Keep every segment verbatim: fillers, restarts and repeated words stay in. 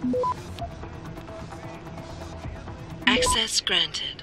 Access granted.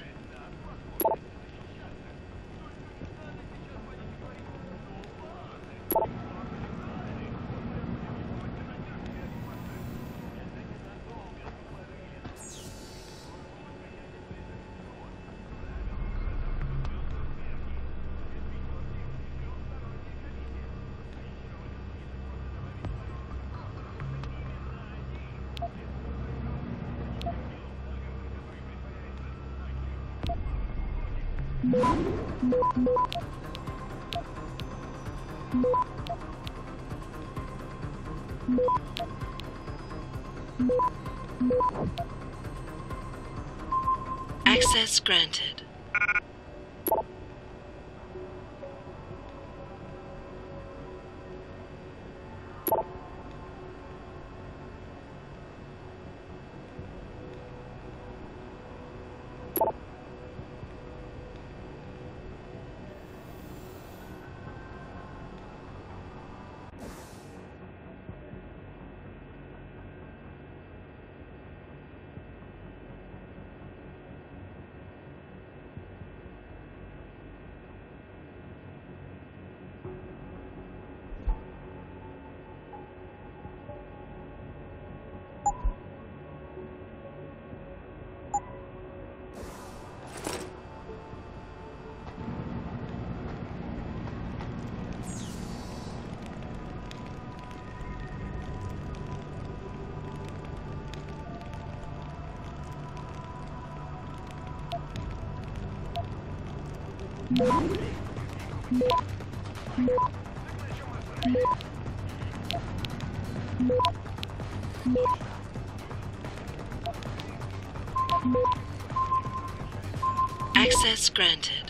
Access granted. Access granted.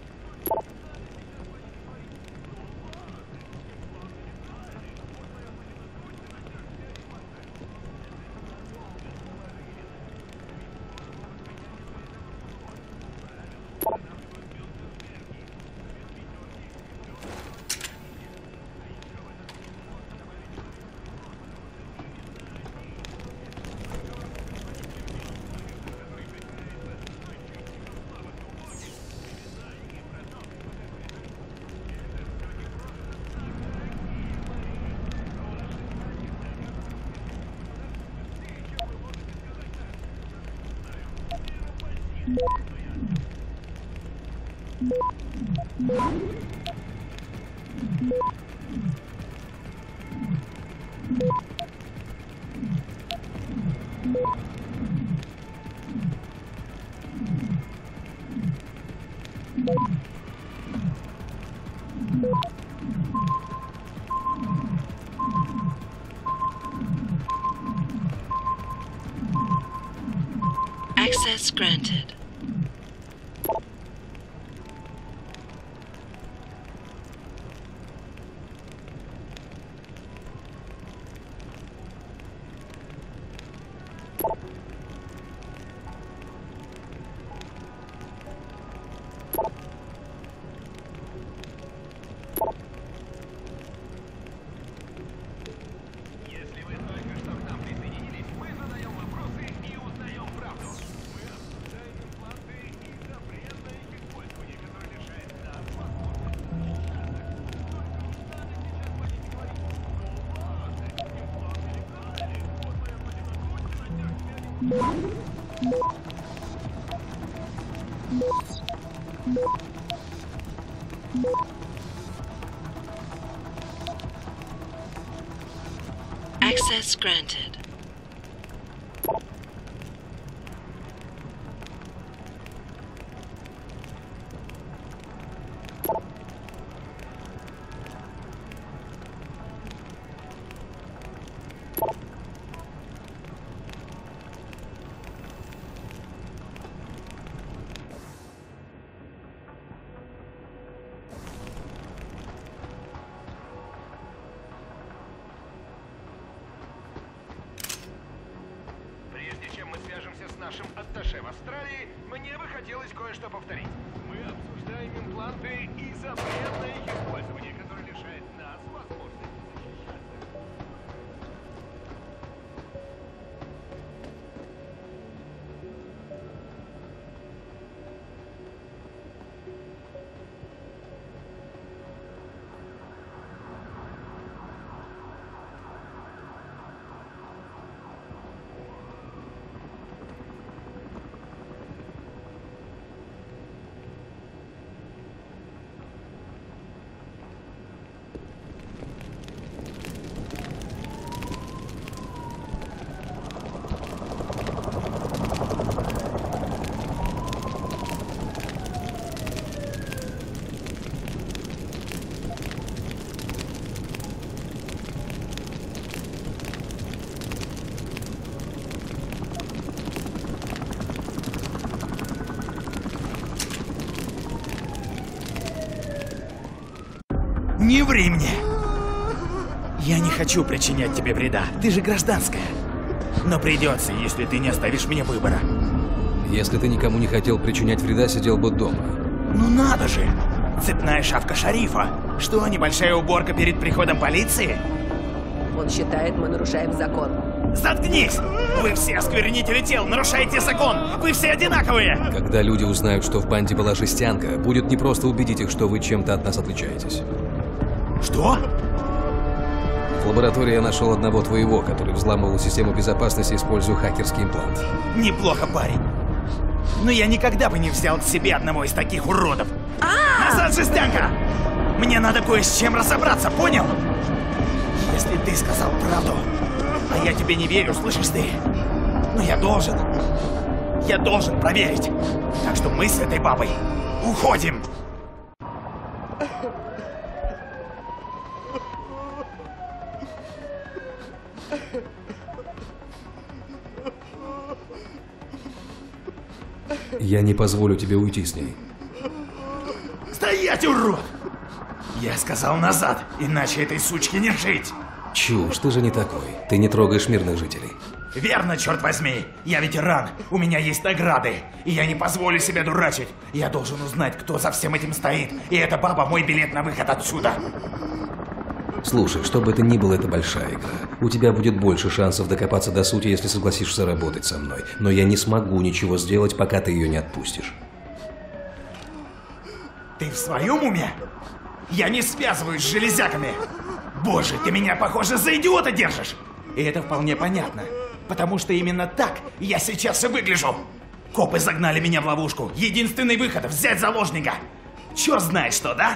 Access granted. Access granted. Нашим атташе в Австралии, мне бы хотелось кое-что повторить. Мы обсуждаем импланты и запретное их использование, которое лишает нас возможности защищаться. Не ври мне! Я не хочу причинять тебе вреда, ты же гражданская. Но придется, если ты не оставишь мне выбора. Если ты никому не хотел причинять вреда, сидел бы дома. Ну надо же! Цепная шапка шарифа. Что, небольшая уборка перед приходом полиции? Он считает, мы нарушаем закон. Заткнись! Вы все осквернители тел, нарушаете закон! Вы все одинаковые! Когда люди узнают, что в банде была жестянка, будет непросто убедить их, что вы чем-то от нас отличаетесь. Что? В лаборатории я нашел одного твоего, который взламывал систему безопасности, используя хакерский имплант. Неплохо, парень. Но я никогда бы не взял к себе одного из таких уродов. Назад, жестянка! Мне надо кое с чем разобраться, понял? Если ты сказал правду, а я тебе не верю, слышишь ты? Но я должен. Я должен проверить. Так что мы с этой бабой уходим. Я не позволю тебе уйти с ней. Стоять, урод! Я сказал назад, иначе этой сучке не жить. Чушь, ты же не такой. Ты не трогаешь мирных жителей. Верно, черт возьми. Я ветеран, у меня есть награды. И я не позволю себя дурачить. Я должен узнать, кто за всем этим стоит. И эта баба мой билет на выход отсюда. Слушай, что бы это ни было, это большая игра. У тебя будет больше шансов докопаться до сути, если согласишься работать со мной. Но я не смогу ничего сделать, пока ты ее не отпустишь. Ты в своем уме? Я не связываюсь с железяками. Боже, ты меня, похоже, за идиота держишь. И это вполне понятно. Потому что именно так я сейчас и выгляжу. Копы загнали меня в ловушку. Единственный выход — взять заложника. Черт знает что, да?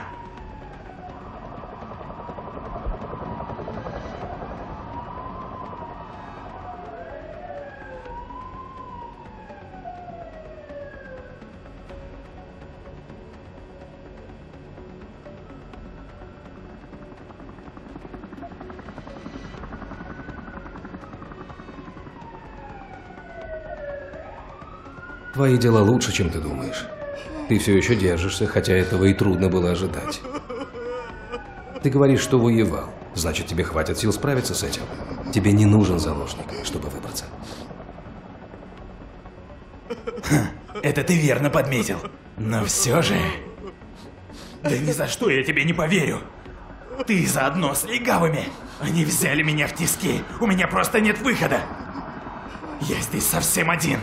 Твои дела лучше, чем ты думаешь. Ты все еще держишься, хотя этого и трудно было ожидать. Ты говоришь, что воевал. Значит, тебе хватит сил справиться с этим. Тебе не нужен заложник, чтобы выбраться. Это ты верно подметил. Но все же... Да ни за что я тебе не поверю. Ты заодно с легавыми. Они взяли меня в тиски. У меня просто нет выхода. Я здесь совсем один.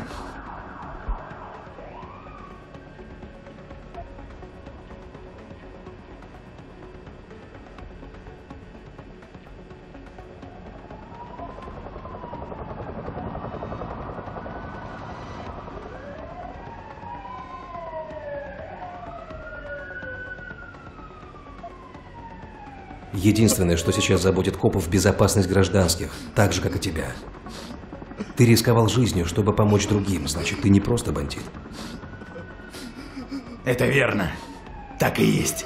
Единственное, что сейчас заботит копов, безопасность гражданских, так же, как и тебя. Ты рисковал жизнью, чтобы помочь другим, значит, ты не просто бандит. Это верно. Так и есть.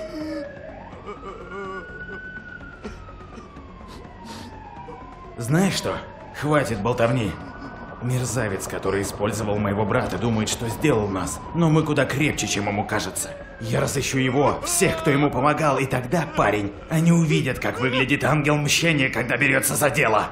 Знаешь что? Хватит болтовни. Мерзавец, который использовал моего брата, думает, что сделал нас. Но мы куда крепче, чем ему кажется. Я разыщу его, всех, кто ему помогал, и тогда, парень, они увидят, как выглядит ангел мщения, когда берется за дело.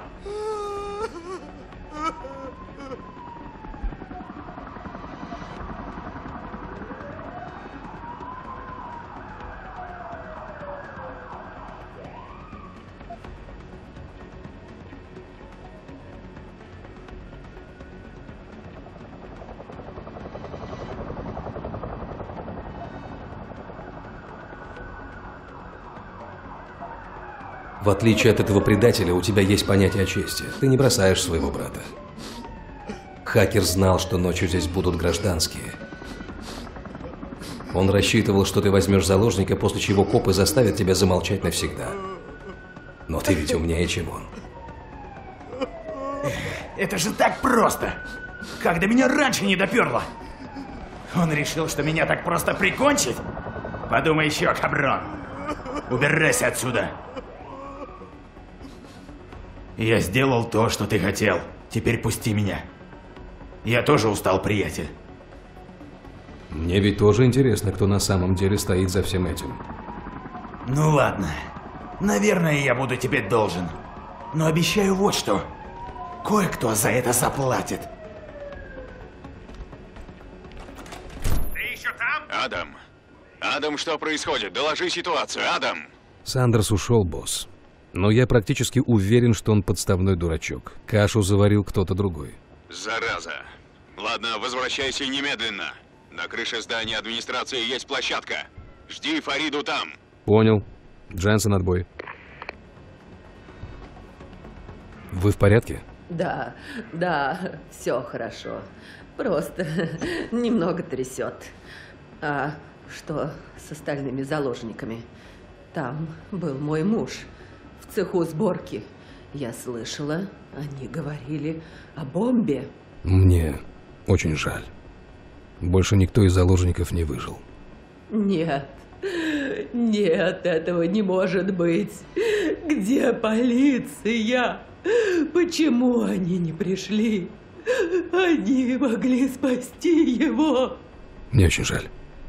В отличие от этого предателя, у тебя есть понятие о чести. Ты не бросаешь своего брата. Хакер знал, что ночью здесь будут гражданские. Он рассчитывал, что ты возьмешь заложника, после чего копы заставят тебя замолчать навсегда. Но ты ведь умнее, чем он. Это же так просто! Как до меня раньше не доперло! Он решил, что меня так просто прикончить? Подумай еще, каброн! Убирайся отсюда! Я сделал то, что ты хотел. Теперь пусти меня. Я тоже устал, приятель. Мне ведь тоже интересно, кто на самом деле стоит за всем этим. Ну ладно. Наверное, я буду тебе должен. Но обещаю вот что. Кое-кто за это заплатит. Ты еще там? Адам. Адам, что происходит? Доложи ситуацию, Адам. Сандерс ушел, босс. Но я практически уверен, что он подставной дурачок. Кашу заварил кто-то другой. Зараза. Ладно, возвращайся немедленно. На крыше здания администрации есть площадка. Жди Фариду там. Понял. Дженсен, отбой. Вы в порядке? Да, да, все хорошо. Просто немного трясет. А что с остальными заложниками? Там был мой муж в цеху сборки. Я слышала, они говорили о бомбе. Мне очень жаль. Больше никто из заложников не выжил. Нет, нет, этого не может быть. Где полиция? Почему они не пришли? Они могли спасти его. Мне очень жаль.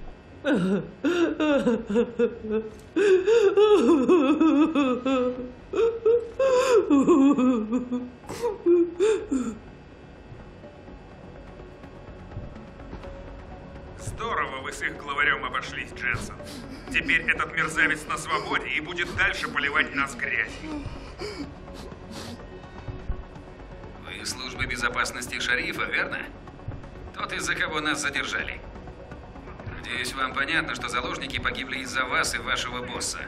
Здорово вы с их главарем обошлись, Дженсен. Теперь этот мерзавец на свободе и будет дальше поливать нас грязью. Вы из службы безопасности шерифа, верно? Тот, из-за кого нас задержали. Надеюсь, вам понятно, что заложники погибли из-за вас и вашего босса.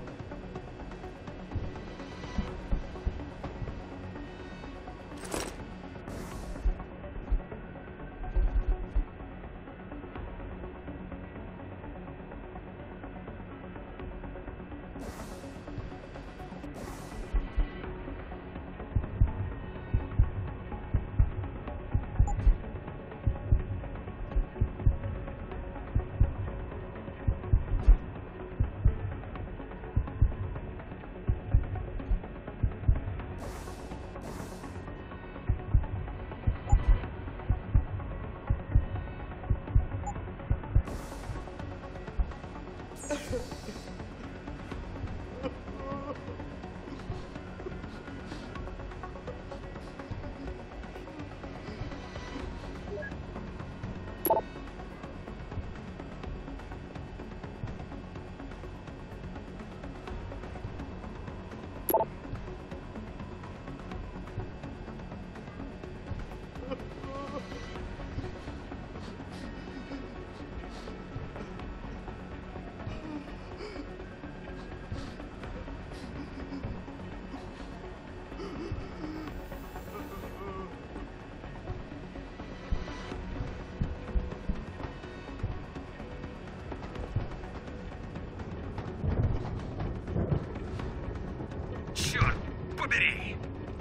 Черт побери!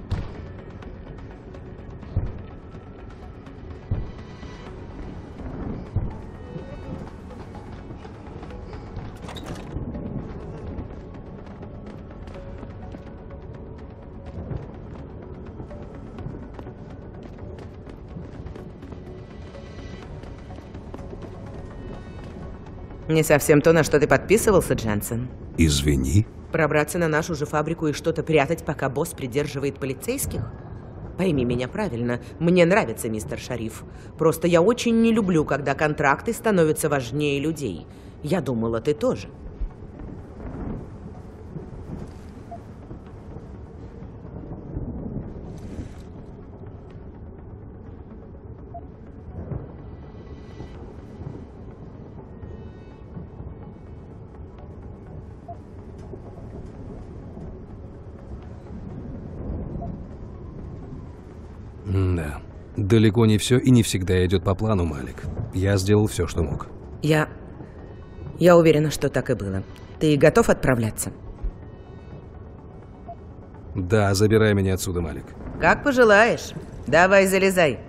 Не совсем то, на что ты подписывался, Дженсен. Извини. Пробраться на нашу же фабрику и что-то прятать, пока босс придерживает полицейских? Пойми меня правильно, мне нравится мистер Шариф. Просто я очень не люблю, когда контракты становятся важнее людей. Я думала, ты тоже. Да. Далеко не все и не всегда идет по плану, Малик. Я сделал все, что мог. Я... Я уверена, что так и было. Ты готов отправляться? Да, забирай меня отсюда, Малик. Как пожелаешь. Давай, залезай.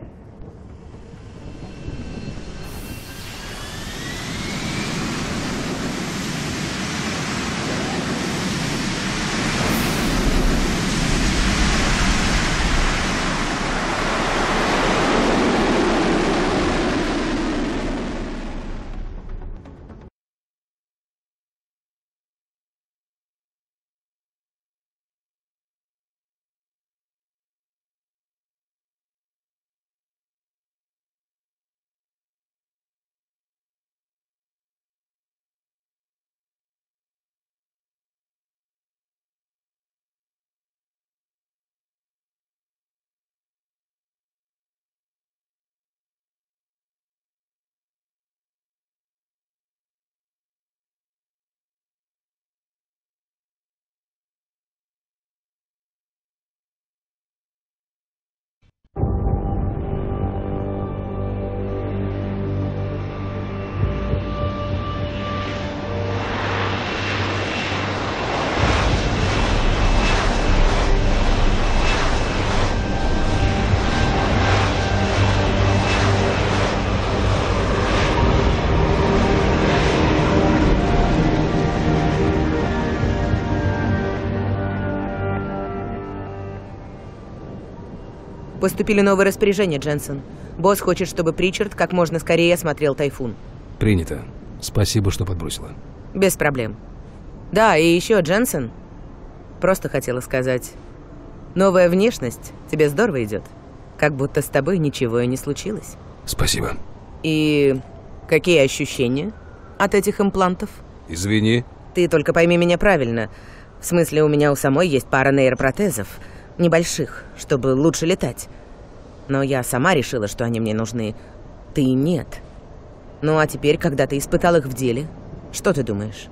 Поступили новые распоряжения, Дженсен. Босс хочет, чтобы Причард как можно скорее осмотрел Тайфун. Принято. Спасибо, что подбросила. Без проблем. Да, и еще, Дженсен, просто хотела сказать, новая внешность тебе здорово идет. Как будто с тобой ничего и не случилось. Спасибо. И какие ощущения от этих имплантов? Извини. Ты только пойми меня правильно. В смысле, у меня у самой есть пара нейропротезов. Небольших, чтобы лучше летать. Но я сама решила, что они мне нужны. Ты нет. Ну а теперь, когда ты испытал их в деле, что ты думаешь?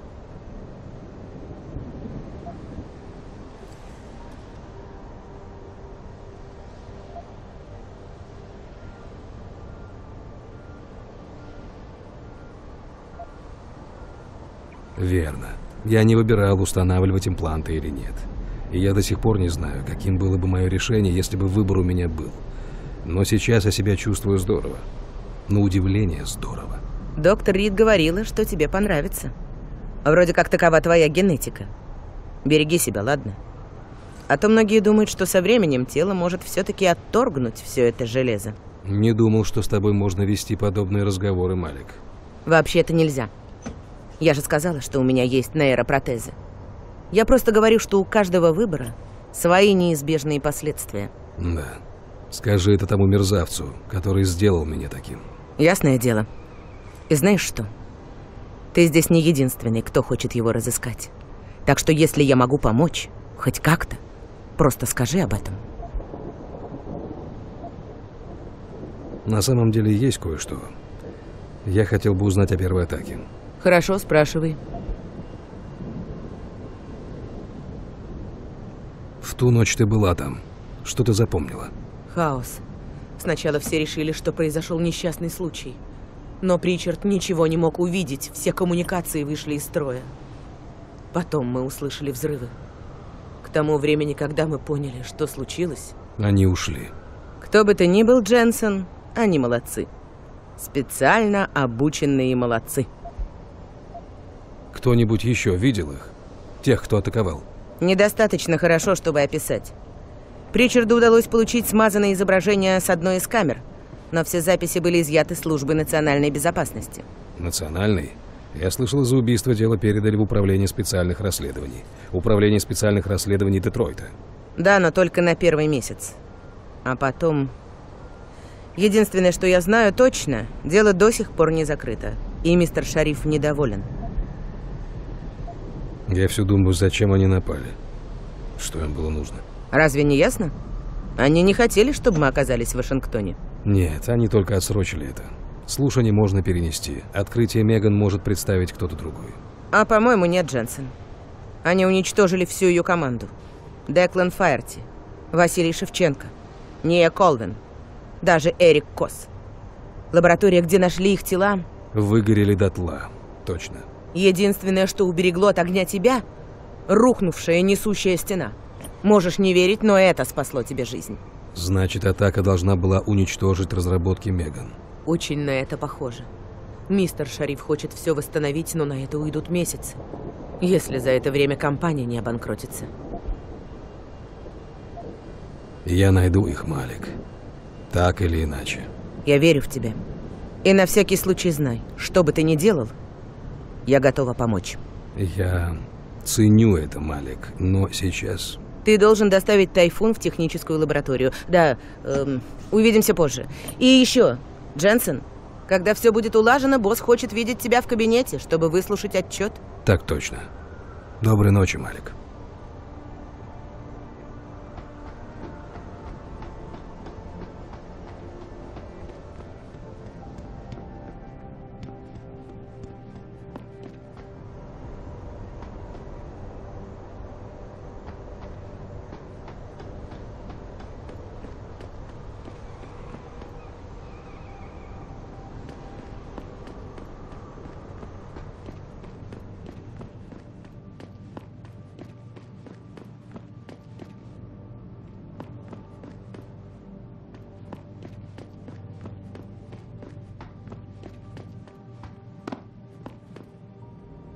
Верно. Я не выбирал, устанавливать импланты или нет. И я до сих пор не знаю, каким было бы мое решение, если бы выбор у меня был. Но сейчас я себя чувствую здорово. На удивление здорово. Доктор Рид говорила, что тебе понравится. Вроде как такова твоя генетика. Береги себя, ладно? А то многие думают, что со временем тело может все-таки отторгнуть все это железо. Не думал, что с тобой можно вести подобные разговоры, Малик. Вообще-то нельзя. Я же сказала, что у меня есть нейропротезы. Я просто говорю, что у каждого выбора свои неизбежные последствия. Да. Скажи это тому мерзавцу, который сделал меня таким. Ясное дело. И знаешь что? Ты здесь не единственный, кто хочет его разыскать. Так что если я могу помочь, хоть как-то, просто скажи об этом. На самом деле есть кое-что. Я хотел бы узнать о первой атаке. Хорошо, спрашивай. В ту ночь ты была там. Что ты запомнила? Хаос. Сначала все решили, что произошел несчастный случай. Но Причард ничего не мог увидеть, все коммуникации вышли из строя. Потом мы услышали взрывы. К тому времени, когда мы поняли, что случилось... Они ушли. Кто бы ты ни был, Дженсен, они молодцы. Специально обученные молодцы. Кто-нибудь еще видел их? Тех, кто атаковал? Недостаточно хорошо, чтобы описать. Причарду удалось получить смазанное изображение с одной из камер, но все записи были изъяты службой национальной безопасности. Национальной? Я слышал, за убийство дело передали в Управление специальных расследований. Управление специальных расследований Детройта. Да, но только на первый месяц. А потом... Единственное, что я знаю точно, дело до сих пор не закрыто. И мистер Шариф недоволен. Я все думаю, зачем они напали. Что им было нужно. Разве не ясно? Они не хотели, чтобы мы оказались в Вашингтоне. Нет, они только отсрочили это. Слушание можно перенести. Открытие Меган может представить кто-то другой. А, по-моему, нет, Дженсен. Они уничтожили всю ее команду. Деклан Фаерти, Василий Шевченко, Ния Колвин, даже Эрик Кос. Лаборатория, где нашли их тела... Выгорели дотла. Точно. Единственное, что уберегло от огня тебя — рухнувшая несущая стена. Можешь не верить, но это спасло тебе жизнь. Значит, атака должна была уничтожить разработки Меган. Очень на это похоже. Мистер Шариф хочет все восстановить, но на это уйдут месяцы. Если за это время компания не обанкротится. Я найду их, Малик. Так или иначе. Я верю в тебя. И на всякий случай знай, что бы ты ни делал, я готова помочь. Я ценю это, Малик, но сейчас... Ты должен доставить Тайфун в техническую лабораторию. Да, эм, увидимся позже. И еще, Дженсен, когда все будет улажено, босс хочет видеть тебя в кабинете, чтобы выслушать отчет. Так точно. Доброй ночи, Малик.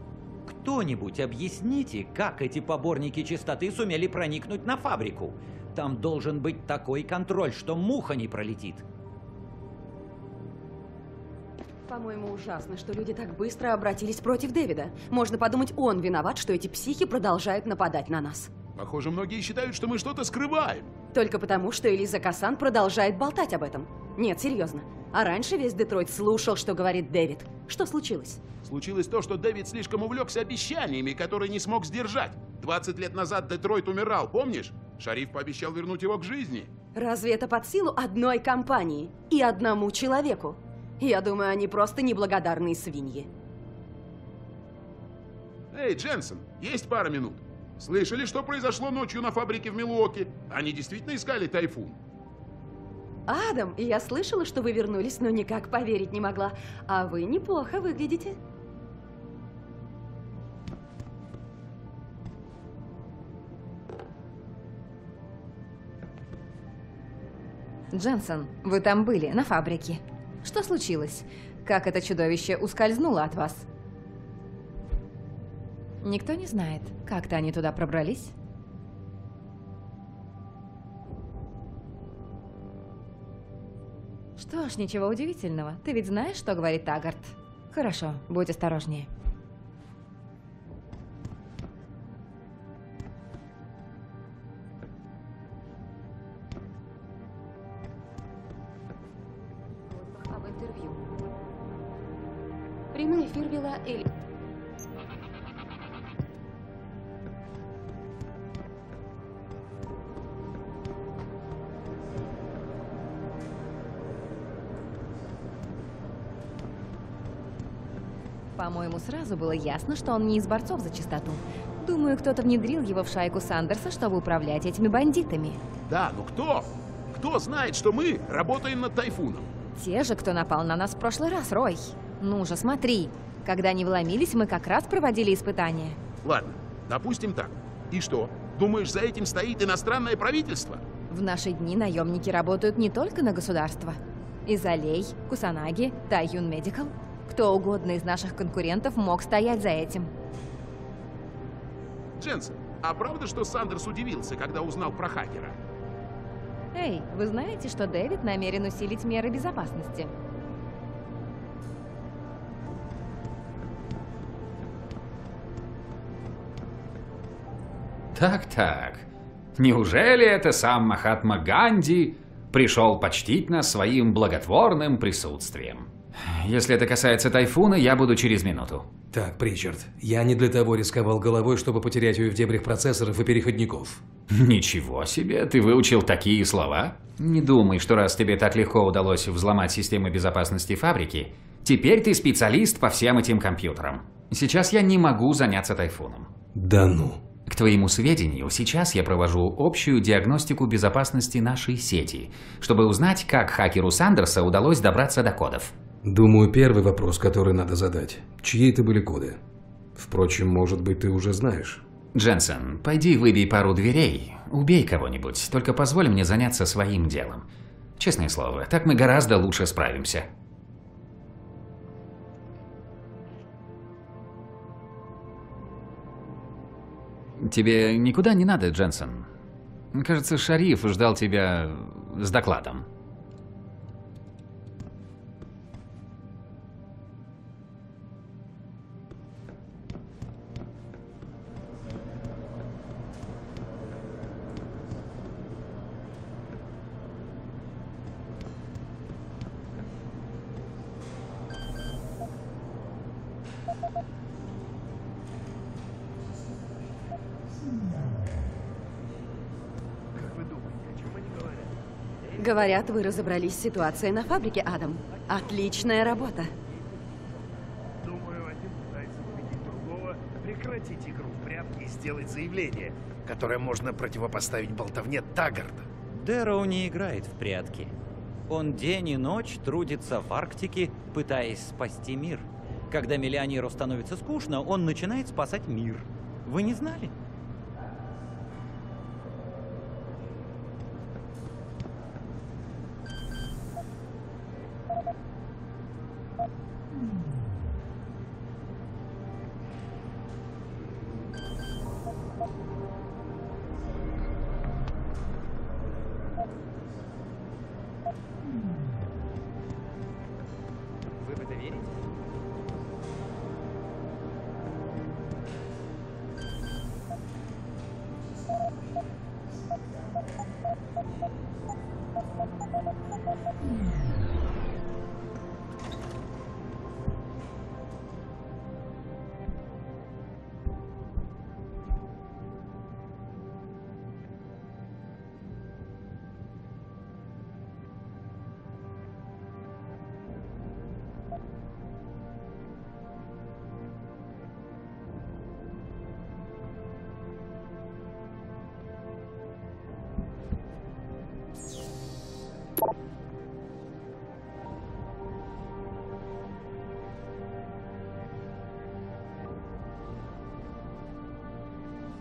Кто-нибудь объясните, как эти поборники чистоты сумели проникнуть на фабрику? Там должен быть такой контроль, что муха не пролетит. По-моему, ужасно, что люди так быстро обратились против Дэвида. Можно подумать, он виноват, что эти психи продолжают нападать на нас. Похоже, многие считают, что мы что-то скрываем. Только потому, что Элиза Касан продолжает болтать об этом. Нет, серьезно. А раньше весь Детройт слушал, что говорит Дэвид. Что случилось? Случилось то, что Дэвид слишком увлекся обещаниями, которые не смог сдержать. двадцать лет назад Детройт умирал, помнишь? Шариф пообещал вернуть его к жизни. Разве это под силу одной компании и одному человеку? Я думаю, они просто неблагодарные свиньи. Эй, Дженсен, есть пара минут? Слышали, что произошло ночью на фабрике в Милуоке? Они действительно искали Тайфун? Адам, я слышала, что вы вернулись, но никак поверить не могла. А вы неплохо выглядите. Дженсен, вы там были, на фабрике. Что случилось? Как это чудовище ускользнуло от вас? Никто не знает. Как-то они туда пробрались? Что ж, ничего удивительного. Ты ведь знаешь, что говорит Таггарт? Хорошо, будь осторожнее. Об интервью. Прямой эфир вела Эль. По-моему, сразу было ясно, что он не из борцов за чистоту. Думаю, кто-то внедрил его в шайку Сандерса, чтобы управлять этими бандитами. Да, ну кто? Кто знает, что мы работаем над Тайфуном? Те же, кто напал на нас в прошлый раз, Рой. Ну же, смотри. Когда они вломились, мы как раз проводили испытания. Ладно, допустим так. И что? Думаешь, за этим стоит иностранное правительство? В наши дни наемники работают не только на государство. Изолей, Кусанаги, Тайюн Медикал. Кто угодно из наших конкурентов мог стоять за этим. Дженсен, а правда, что Сандерс удивился, когда узнал про хакера? Эй, вы знаете, что Дэвид намерен усилить меры безопасности? Так-так. Неужели это сам Махатма Ганди пришел почтить нас своим благотворным присутствием? Если это касается Тайфуна, я буду через минуту. Так, Причард, я не для того рисковал головой, чтобы потерять ее в дебрях процессоров и переходников. Ничего себе, ты выучил такие слова? Не думай, что раз тебе так легко удалось взломать систему безопасности фабрики, теперь ты специалист по всем этим компьютерам. Сейчас я не могу заняться Тайфуном. Да ну. К твоему сведению, сейчас я провожу общую диагностику безопасности нашей сети, чтобы узнать, как хакеру Сандерса удалось добраться до кодов. Думаю, первый вопрос, который надо задать. Чьи это были коды? Впрочем, может быть, ты уже знаешь. Дженсен, пойди выбей пару дверей, убей кого-нибудь, только позволь мне заняться своим делом. Честное слово, так мы гораздо лучше справимся. Тебе никуда не надо, Дженсен. Кажется, шариф ждал тебя с докладом. Говорят, вы разобрались с ситуацией на фабрике, Адам. Отличная работа. Думаю, один пытается убедить другого прекратить игру в прятки и сделать заявление, которое можно противопоставить болтовне Таггарта. Дэроу не играет в прятки. Он день и ночь трудится в Арктике, пытаясь спасти мир. Когда миллионеру становится скучно, он начинает спасать мир. Вы не знали?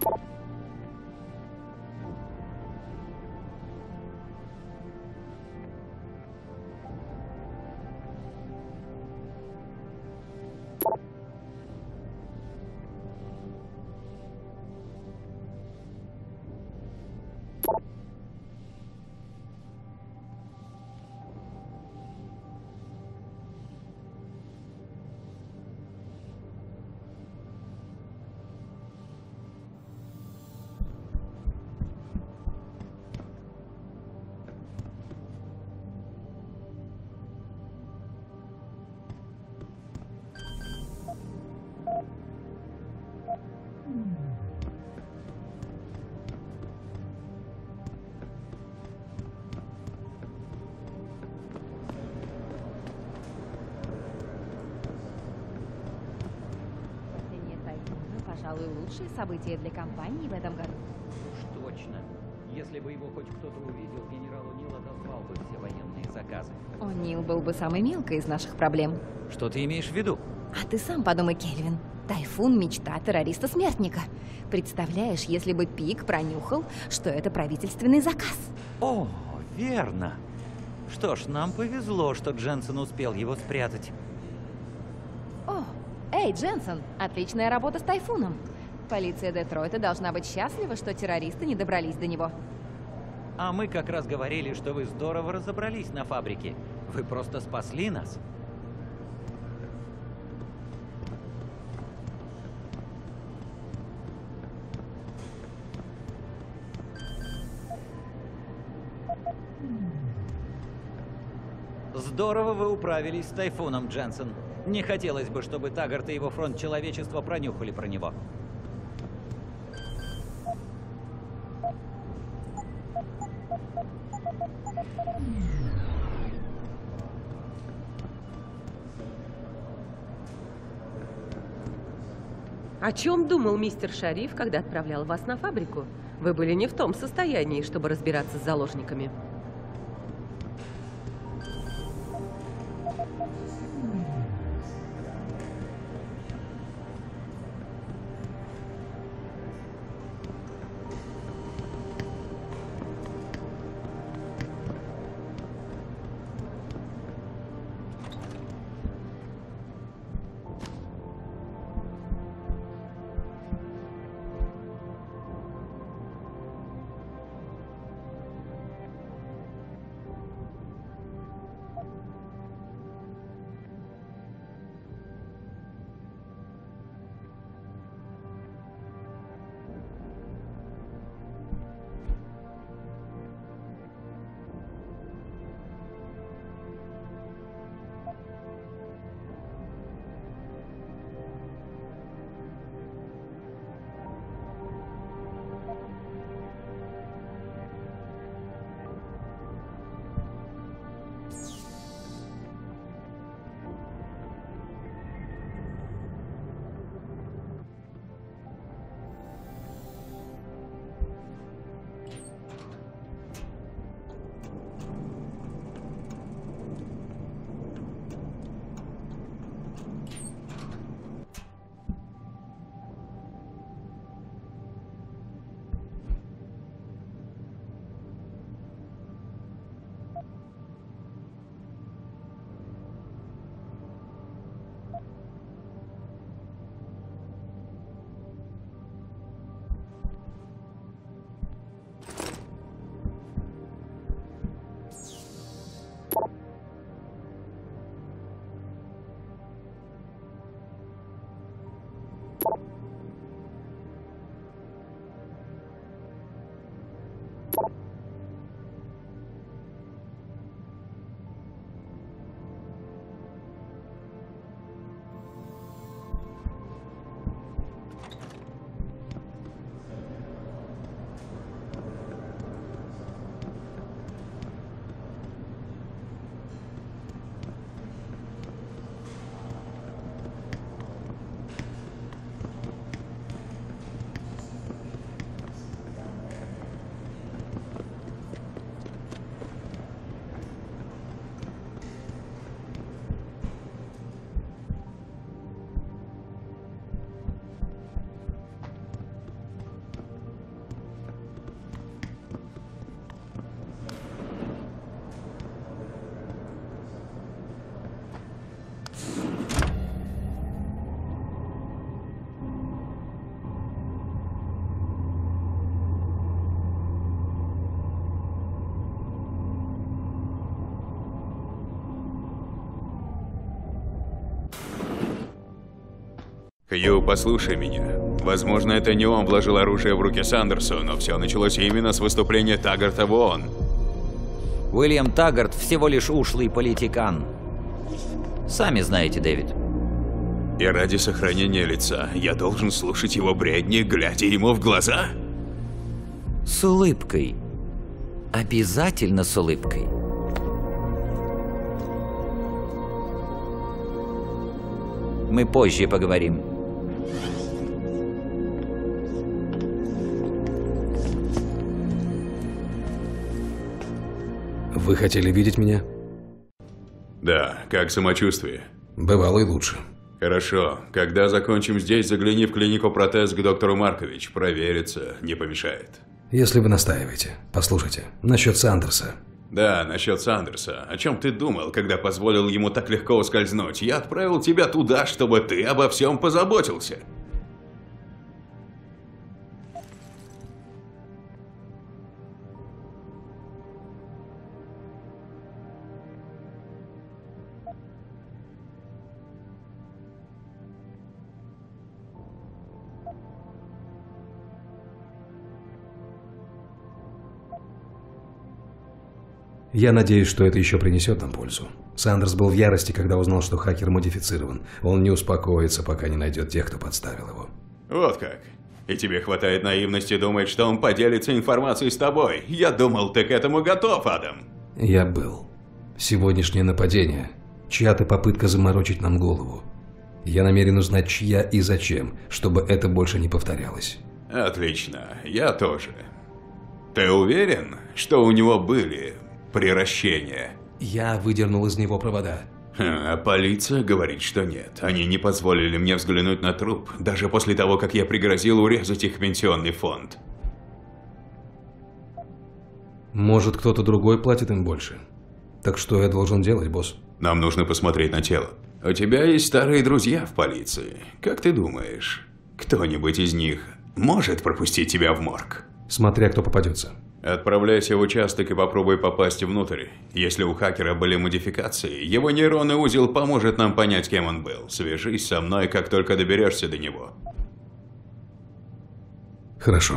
Пожалуй, лучшее событие для компании в этом году. Уж точно. Если бы его хоть кто-то увидел, генерал О'Нил отозвал бы все военные заказы. О'Нил был бы самой мелкой из наших проблем. Что ты имеешь в виду? А ты сам подумай, Кельвин. Тайфун — мечта террориста-смертника. Представляешь, если бы Пик пронюхал, что это правительственный заказ? О, верно. Что ж, нам повезло, что Дженсен успел его спрятать. О, эй, Дженсен, отличная работа с Тайфуном. Полиция Детройта должна быть счастлива, что террористы не добрались до него. А мы как раз говорили, что вы здорово разобрались на фабрике. Вы просто спасли нас. Здорово вы управились с Тайфуном, Дженсен. Не хотелось бы, чтобы Таггарт и его фронт человечества пронюхали про него. О чем думал мистер Шариф, когда отправлял вас на фабрику? Вы были не в том состоянии, чтобы разбираться с заложниками. Хью, послушай меня. Возможно, это не он вложил оружие в руки Сандерсу, но все началось именно с выступления Таггарта в ООН. Уильям Таггарт всего лишь ушлый политикан. Сами знаете, Дэвид. И ради сохранения лица я должен слушать его бредни, глядя ему в глаза? С улыбкой. Обязательно с улыбкой. Мы позже поговорим. Вы хотели видеть меня? Да, как самочувствие? Бывало и лучше. Хорошо. Когда закончим здесь, загляни в клинику протез к доктору Маркович. Провериться не помешает. Если вы настаиваете. Послушайте, насчет Сандерса. Да, насчет Сандерса. О чем ты думал, когда позволил ему так легко ускользнуть? Я отправил тебя туда, чтобы ты обо всем позаботился. Я надеюсь, что это еще принесет нам пользу. Сандерс был в ярости, когда узнал, что хакер модифицирован. Он не успокоится, пока не найдет тех, кто подставил его. Вот как. И тебе хватает наивности думать, что он поделится информацией с тобой. Я думал, ты к этому готов, Адам. Я был. Сегодняшнее нападение – чья-то попытка заморочить нам голову. Я намерен узнать, чья и зачем, чтобы это больше не повторялось. Отлично. Я тоже. Ты уверен, что у него были приращения? Я выдернул из него провода. А полиция говорит, что нет. Они не позволили мне взглянуть на труп, даже после того, как я пригрозил урезать их пенсионный фонд. Может, кто-то другой платит им больше? Так что я должен делать, босс? Нам нужно посмотреть на тело. У тебя есть старые друзья в полиции. Как ты думаешь, кто-нибудь из них может пропустить тебя в морг? Смотря кто попадется. Отправляйся в участок и попробуй попасть внутрь. Если у хакера были модификации, его нейронный узел поможет нам понять, кем он был. Свяжись со мной, как только доберешься до него. Хорошо.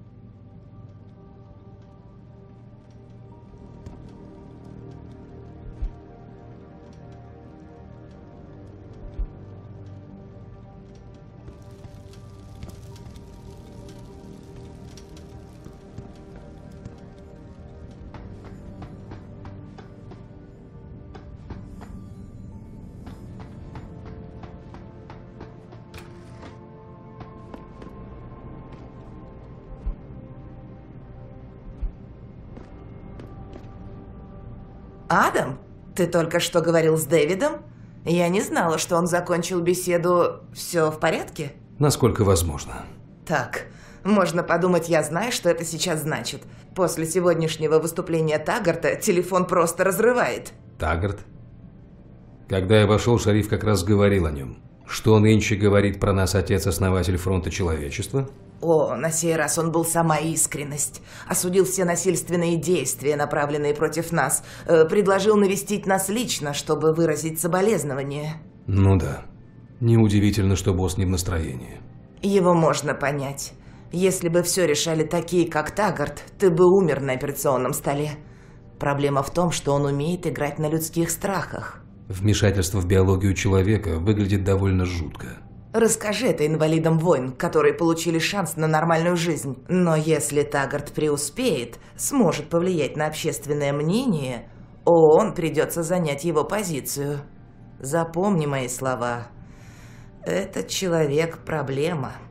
Адам, ты только что говорил с Дэвидом? Я не знала, что он закончил беседу. Все в порядке? Насколько возможно. Так, можно подумать, я знаю, что это сейчас значит. После сегодняшнего выступления Таггарта телефон просто разрывает. Таггарт? Когда я вошел, шериф как раз говорил о нем. Что нынче говорит про нас отец-основатель фронта человечества? О, на сей раз он был сама искренность. Осудил все насильственные действия, направленные против нас. Э, предложил навестить нас лично, чтобы выразить соболезнования. Ну да. Неудивительно, что босс не в настроении. Его можно понять. Если бы все решали такие, как Таггарт, ты бы умер на операционном столе. Проблема в том, что он умеет играть на людских страхах. Вмешательство в биологию человека выглядит довольно жутко. Расскажи это инвалидам войн, которые получили шанс на нормальную жизнь. Но если Таггарт преуспеет, сможет повлиять на общественное мнение, ООН придется занять его позицию. Запомни мои слова. Этот человек – проблема.